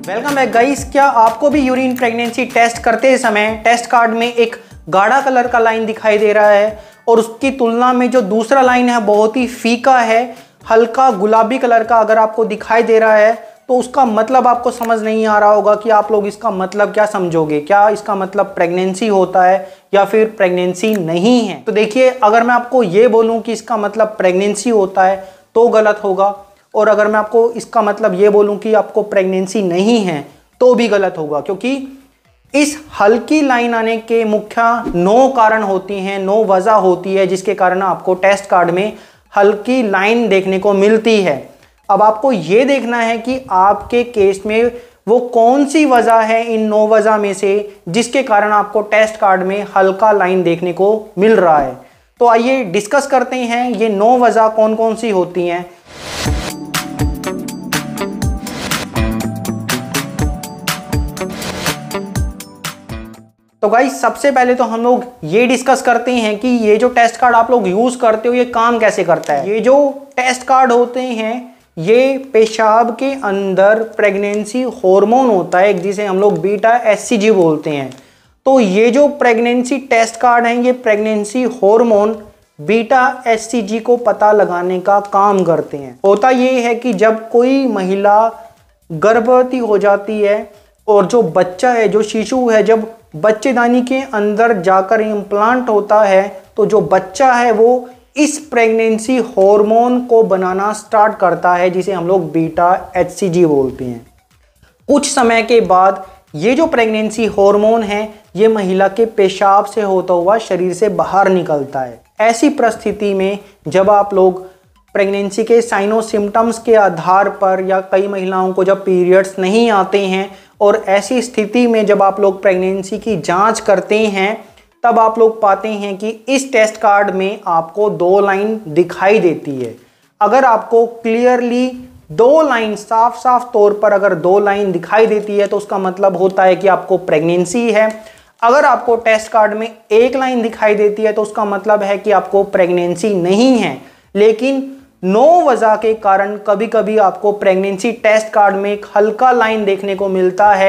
Welcome back guys. क्या आपको भी यूरिन प्रेगनेंसी टेस्ट करते समय टेस्ट कार्ड में एक गाढ़ा कलर का लाइन दिखाई दे रहा है और उसकी तुलना में जो दूसरा लाइन है बहुत ही फीका है, हल्का गुलाबी कलर का अगर आपको दिखाई दे रहा है तो उसका मतलब आपको समझ नहीं आ रहा होगा कि आप लोग इसका मतलब क्या समझोगे। क्या इसका मतलब प्रेगनेंसी होता है या फिर प्रेगनेंसी नहीं है? तो देखिए, अगर मैं आपको ये बोलूँ कि इसका मतलब प्रेगनेंसी होता है तो गलत होगा, और अगर मैं आपको इसका मतलब ये बोलूं कि आपको प्रेगनेंसी नहीं है तो भी गलत होगा, क्योंकि इस हल्की लाइन आने के मुख्य 9 कारण होती हैं, 9 वजह होती है जिसके कारण आपको टेस्ट कार्ड में हल्की लाइन देखने को मिलती है। अब आपको ये देखना है कि आपके केस में वो कौन सी वजह है इन 9 वजह में से जिसके कारण आपको टेस्ट कार्ड में हल्का लाइन देखने को मिल रहा है। तो आइए डिस्कस करते हैं ये 9 वजह कौन कौन सी होती हैं। तो गाइस, सबसे पहले तो हम लोग ये डिस्कस करते हैं कि ये जो टेस्ट कार्ड आप लोग यूज करते हो ये काम कैसे करता है। ये जो टेस्ट कार्ड होते हैं ये पेशाब के अंदर प्रेगनेंसी हार्मोन होता है जिसे हम लोग बीटा एचसीजी बोलते हैं। तो ये जो प्रेगनेंसी टेस्ट कार्ड हैं ये प्रेगनेंसी हार्मोन बीटा एचसीजी को पता लगाने का काम करते हैं। होता ये है कि जब कोई महिला गर्भवती हो जाती है और जो बच्चा है, जो शिशु है, जब बच्चेदानी के अंदर जाकर इम्प्लांट होता है तो जो बच्चा है वो इस प्रेगनेंसी हार्मोन को बनाना स्टार्ट करता है जिसे हम लोग बीटा एचसीजी बोलते हैं। कुछ समय के बाद ये जो प्रेगनेंसी हार्मोन है ये महिला के पेशाब से होता हुआ शरीर से बाहर निकलता है। ऐसी परिस्थिति में जब आप लोग प्रेगनेंसी के साइनो सिम्टम्स के आधार पर, या कई महिलाओं को जब पीरियड्स नहीं आते हैं और ऐसी स्थिति में जब आप लोग प्रेगनेंसी की जांच करते हैं तब आप लोग पाते हैं कि इस टेस्ट कार्ड में आपको 2 लाइन दिखाई देती है। अगर आपको क्लियरली 2 लाइन साफ साफ तौर पर अगर 2 लाइन दिखाई देती है तो उसका मतलब होता है कि आपको प्रेगनेंसी है। अगर आपको टेस्ट कार्ड में 1 लाइन दिखाई देती है तो उसका मतलब है कि आपको प्रेगनेंसी नहीं है। लेकिन 9 वजह के कारण कभी कभी आपको प्रेगनेंसी टेस्ट कार्ड में एक हल्का लाइन देखने को मिलता है।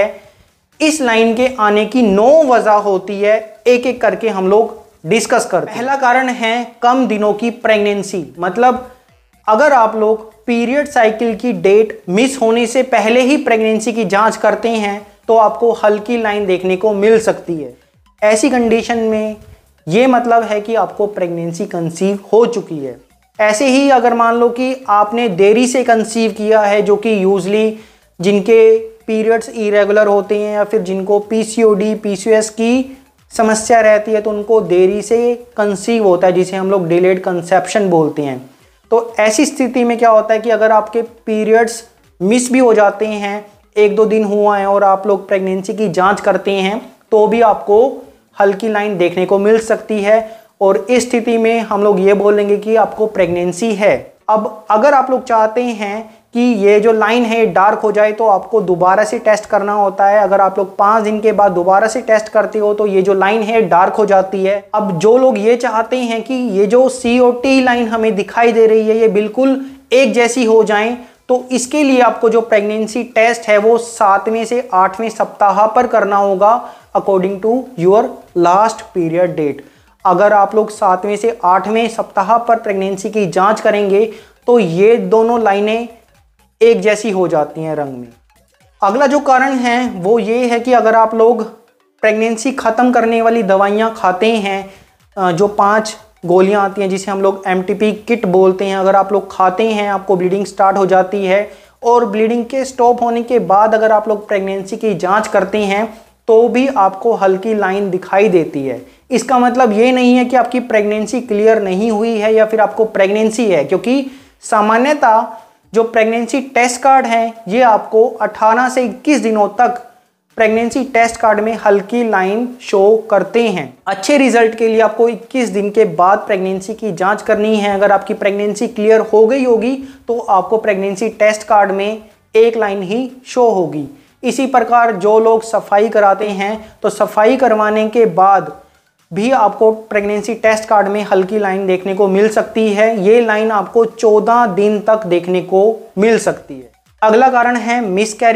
इस लाइन के आने की 9 वजह होती है, एक एक करके हम लोग डिस्कस करते हैं। पहला कारण है कम दिनों की प्रेगनेंसी। मतलब अगर आप लोग पीरियड साइकिल की डेट मिस होने से पहले ही प्रेगनेंसी की जांच करते हैं तो आपको हल्की लाइन देखने को मिल सकती है। ऐसी कंडीशन में ये मतलब है कि आपको प्रेगनेंसी कंसीव हो चुकी है। ऐसे ही अगर मान लो कि आपने देरी से कंसीव किया है, जो कि यूजली जिनके पीरियड्स इरेगुलर होते हैं या फिर जिनको पीसीओडी पीसीओएस की समस्या रहती है तो उनको देरी से कंसीव होता है जिसे हम लोग डिलेड कंसेप्शन बोलते हैं। तो ऐसी स्थिति में क्या होता है कि अगर आपके पीरियड्स मिस भी हो जाते हैं, 1-2 दिन हुआ है और आप लोग प्रेगनेंसी की जांच करते हैं तो भी आपको हल्की लाइन देखने को मिल सकती है और इस स्थिति में हम लोग ये बोलेंगे कि आपको प्रेगनेंसी है। अब अगर आप लोग चाहते हैं कि ये जो लाइन है डार्क हो जाए तो आपको दोबारा से टेस्ट करना होता है। अगर आप लोग 5 दिन के बाद दोबारा से टेस्ट करते हो तो ये जो लाइन है डार्क हो जाती है। अब जो लोग ये चाहते हैं कि ये जो COT लाइन हमें दिखाई दे रही है ये बिल्कुल एक जैसी हो जाए तो इसके लिए आपको जो प्रेगनेंसी टेस्ट है वो 7वें से 8वें सप्ताह पर करना होगा according to your last period date. अगर आप लोग 7वें से 8वें सप्ताह पर प्रेगनेंसी की जांच करेंगे तो ये दोनों लाइनें एक जैसी हो जाती हैं रंग में। अगला जो कारण है वो ये है कि अगर आप लोग प्रेगनेंसी ख़त्म करने वाली दवाइयाँ खाते हैं, जो 5 गोलियाँ आती हैं जिसे हम लोग MTP किट बोलते हैं, अगर आप लोग खाते हैं आपको ब्लीडिंग स्टार्ट हो जाती है और ब्लीडिंग के स्टॉप होने के बाद अगर आप लोग प्रेगनेंसी की जाँच करते हैं तो भी आपको हल्की लाइन दिखाई देती है। इसका मतलब ये नहीं है कि आपकी प्रेगनेंसी क्लियर नहीं हुई है या फिर आपको प्रेगनेंसी है, क्योंकि सामान्यतः जो प्रेगनेंसी टेस्ट कार्ड है ये आपको 18 से 21 दिनों तक प्रेगनेंसी टेस्ट कार्ड में हल्की लाइन शो करते हैं। अच्छे रिजल्ट के लिए आपको 21 दिन के बाद प्रेगनेंसी की जांच करनी है। अगर आपकी प्रेगनेंसी क्लियर हो गई होगी तो आपको प्रेगनेंसी टेस्ट कार्ड में 1 लाइन ही शो होगी। इसी प्रकार जो लोग सफाई कराते हैं तो सफाई करवाने के बाद भी आपको प्रेगनेंसी टेस्ट कार्ड में हल्की लाइन देखने को मिल सकती है। ये लाइन आपको 14 दिन तक देखने को मिल सकती है। अगला कारण है मिसकैरेज।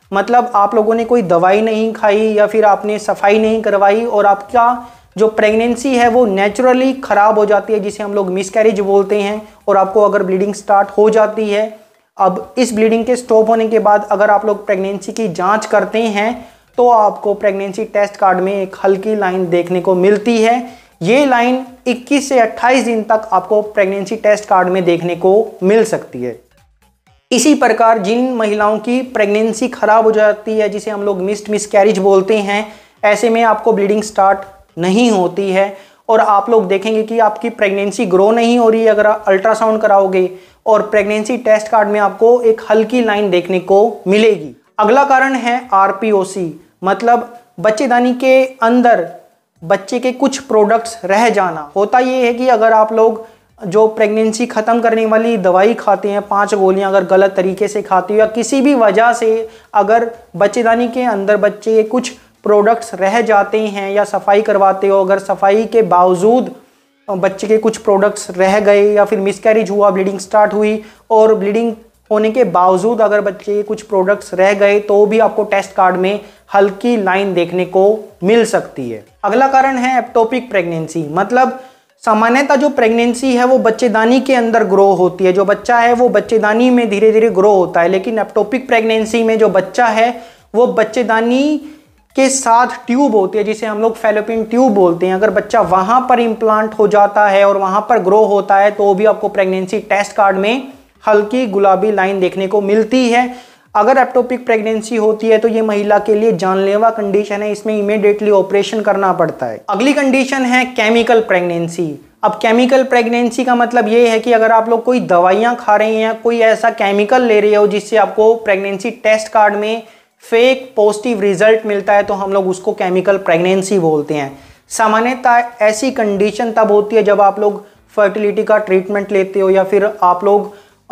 मतलब आप लोगों ने कोई दवाई नहीं खाई या फिर आपने सफाई नहीं करवाई और आपका जो प्रेगनेंसी है वो नेचुरली ख़राब हो जाती है, जिसे हम लोग मिसकैरेज बोलते हैं, और आपको अगर ब्लीडिंग स्टार्ट हो जाती है। अब इस ब्लीडिंग के स्टॉप होने के बाद अगर आप लोग प्रेगनेंसी की जांच करते हैं तो आपको प्रेगनेंसी टेस्ट कार्ड में एक हल्की लाइन देखने को मिलती है। ये लाइन 21 से 28 दिन तक आपको प्रेगनेंसी टेस्ट कार्ड में देखने को मिल सकती है। इसी प्रकार जिन महिलाओं की प्रेगनेंसी खराब हो जाती है, जिसे हम लोग मिसकैरेज बोलते हैं, ऐसे में आपको ब्लीडिंग स्टार्ट नहीं होती है और आप लोग देखेंगे कि आपकी प्रेगनेंसी ग्रो नहीं हो रही है अगर अल्ट्रासाउंड कराओगे, और प्रेगनेंसी टेस्ट कार्ड में आपको एक हल्की लाइन देखने को मिलेगी। अगला कारण है आरपीओसी, मतलब बच्चेदानी के अंदर बच्चे के कुछ प्रोडक्ट्स रह जाना। होता ये है कि अगर आप लोग जो प्रेगनेंसी ख़त्म करने वाली दवाई खाते हैं, 5 गोलियां अगर गलत तरीके से खाते हो या किसी भी वजह से अगर बच्चेदानी के अंदर बच्चे के कुछ प्रोडक्ट्स रह जाते हैं या सफाई करवाते हो, अगर सफाई के बावजूद बच्चे के कुछ प्रोडक्ट्स रह गए या फिर मिसकैरेज हुआ, ब्लीडिंग स्टार्ट हुई और ब्लीडिंग होने के बावजूद अगर बच्चे के कुछ प्रोडक्ट्स रह गए तो भी आपको टेस्ट कार्ड में हल्की लाइन देखने को मिल सकती है। अगला कारण है एक्टोपिक प्रेगनेंसी, मतलब सामान्यतः जो प्रेगनेंसी है वो बच्चेदानी के अंदर ग्रो होती है, जो बच्चा है वो बच्चेदानी में धीरे धीरे ग्रो होता है, लेकिन एक्टोपिक प्रेगनेंसी में जो बच्चा है वो बच्चेदानी के साथ ट्यूब होती है, जिसे हम लोग फैलोपियन ट्यूब बोलते हैं। अगर बच्चा वहां पर इम्प्लांट हो जाता है और वहां पर ग्रो होता है तो भी आपको प्रेगनेंसी टेस्ट कार्ड में हल्की गुलाबी लाइन देखने को मिलती है। अगर एक्टोपिक प्रेगनेंसी होती है तो ये महिला के लिए जानलेवा कंडीशन है, इसमें इमीडिएटली ऑपरेशन करना पड़ता है। अगली कंडीशन है केमिकल प्रेगनेंसी। अब केमिकल प्रेगनेंसी का मतलब ये है कि अगर आप लोग कोई दवाइयां खा रहे हैं, कोई ऐसा केमिकल ले रहे हो जिससे आपको प्रेगनेंसी टेस्ट कार्ड में फेक पॉजिटिव रिजल्ट मिलता है, तो हम लोग उसको केमिकल प्रेगनेंसी बोलते हैं। सामान्यतः ऐसी कंडीशन तब होती है जब आप लोग फर्टिलिटी का ट्रीटमेंट लेते हो या फिर आप लोग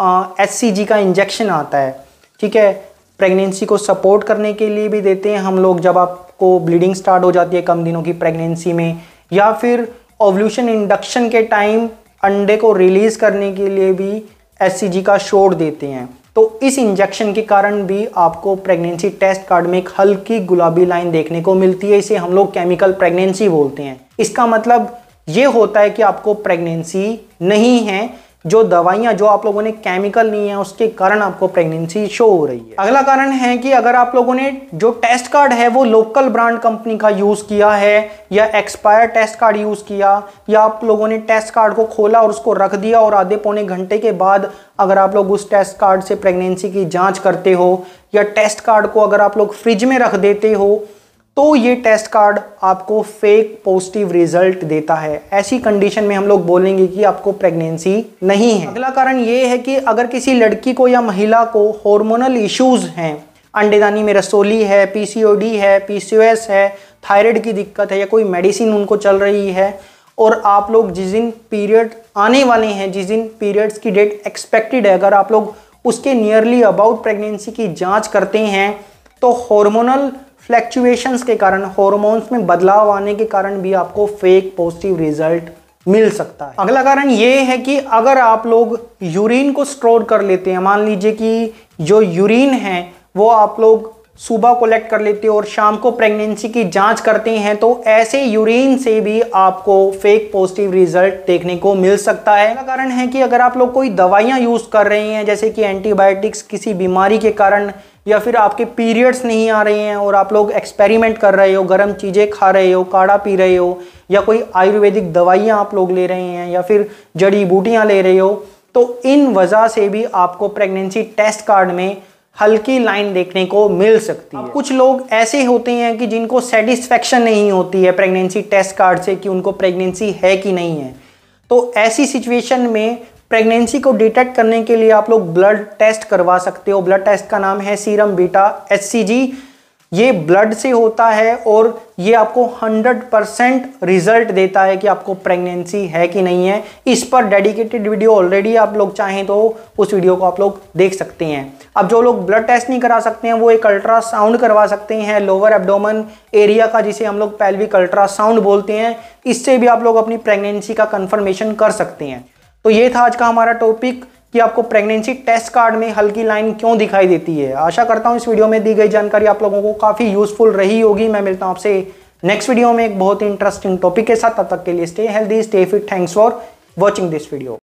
HCG का इंजेक्शन आता है, ठीक है, प्रेगनेंसी को सपोर्ट करने के लिए भी देते हैं हम लोग जब आपको ब्लीडिंग स्टार्ट हो जाती है कम दिनों की प्रेगनेंसी में, या फिर ओव्यूलेशन इंडक्शन के टाइम अंडे को रिलीज करने के लिए भी HCG का शॉट देते हैं। तो इस इंजेक्शन के कारण भी आपको प्रेगनेंसी टेस्ट कार्ड में एक हल्की गुलाबी लाइन देखने को मिलती है, इसे हम लोग केमिकल प्रेगनेंसी बोलते हैं। इसका मतलब ये होता है कि आपको प्रेगनेंसी नहीं है, जो दवाइयां जो आप लोगों ने केमिकल ली हैं उसके कारण आपको प्रेगनेंसी शो हो रही है। अगला कारण है कि अगर आप लोगों ने जो टेस्ट कार्ड है वो लोकल ब्रांड कंपनी का यूज किया है या एक्सपायर टेस्ट कार्ड यूज किया, या आप लोगों ने टेस्ट कार्ड को खोला और उसको रख दिया और आधे पौने घंटे के बाद अगर आप लोग उस टेस्ट कार्ड से प्रेगनेंसी की जांच करते हो, या टेस्ट कार्ड को अगर आप लोग फ्रिज में रख देते हो, तो ये टेस्ट कार्ड आपको फेक पॉजिटिव रिजल्ट देता है। ऐसी कंडीशन में हम लोग बोलेंगे कि आपको प्रेगनेंसी नहीं है। अगला कारण ये है कि अगर किसी लड़की को या महिला को हार्मोनल इश्यूज हैं, अंडेदानी में रसोली है, PCOD है, PCOS है, थायराइड की दिक्कत है, या कोई मेडिसिन उनको चल रही है, और आप लोग जिस दिन पीरियड आने वाले हैं, जिस दिन पीरियड्स की डेट एक्सपेक्टेड है, अगर आप लोग उसके नियरली अबाउट प्रेगनेंसी की जाँच करते हैं तो हार्मोनल फ्लैक्चुएशंस के कारण, हार्मोन्स में बदलाव आने के कारण भी आपको फेक पॉजिटिव रिजल्ट मिल सकता है। अगला कारण ये है कि अगर आप लोग यूरिन को स्टोर कर लेते हैं, मान लीजिए कि जो यूरिन है वो आप लोग सुबह कलेक्ट कर लेते हो और शाम को प्रेगनेंसी की जांच करते हैं, तो ऐसे यूरिन से भी आपको फेक पॉजिटिव रिजल्ट देखने को मिल सकता है। अगला कारण है कि अगर आप लोग कोई दवाइयां यूज कर रहे हैं, जैसे कि एंटीबायोटिक्स किसी बीमारी के कारण, या फिर आपके पीरियड्स नहीं आ रहे हैं और आप लोग एक्सपेरिमेंट कर रहे हो, गर्म चीज़ें खा रहे हो, काढ़ा पी रहे हो, या कोई आयुर्वेदिक दवाइयाँ आप लोग ले रहे हैं, या फिर जड़ी बूटियाँ ले रहे हो, तो इन वजह से भी आपको प्रेगनेंसी टेस्ट कार्ड में हल्की लाइन देखने को मिल सकती है। कुछ लोग ऐसे होते हैं कि जिनको सेटिस्फेक्शन नहीं होती है प्रेगनेंसी टेस्ट कार्ड से कि उनको प्रेगनेंसी है कि नहीं है, तो ऐसी सिचुएशन में प्रेगनेंसी को डिटेक्ट करने के लिए आप लोग ब्लड टेस्ट करवा सकते हो। ब्लड टेस्ट का नाम है सीरम बीटा HCG। ये ब्लड से होता है और ये आपको 100% रिजल्ट देता है कि आपको प्रेगनेंसी है कि नहीं है। इस पर डेडिकेटेड वीडियो ऑलरेडी आप लोग चाहें तो उस वीडियो को आप लोग देख सकते हैं। अब जो लोग ब्लड टेस्ट नहीं करा सकते हैं वो एक अल्ट्रासाउंड करवा सकते हैं लोअर एब्डोमेन एरिया का, जिसे हम लोग पेल्विक अल्ट्रासाउंड बोलते हैं। इससे भी आप लोग अपनी प्रेगनेंसी का कंफर्मेशन कर सकते हैं। तो ये था आज का हमारा टॉपिक। कि आपको प्रेगनेंसी टेस्ट कार्ड में हल्की लाइन क्यों दिखाई देती है। आशा करता हूं इस वीडियो में दी गई जानकारी आप लोगों को काफी यूजफुल रही होगी। मैं मिलता हूं आपसे नेक्स्ट वीडियो में एक बहुत ही इंटरेस्टिंग टॉपिक के साथ। तब तक के लिए stay healthy, stay fit. Thanks for watching this video.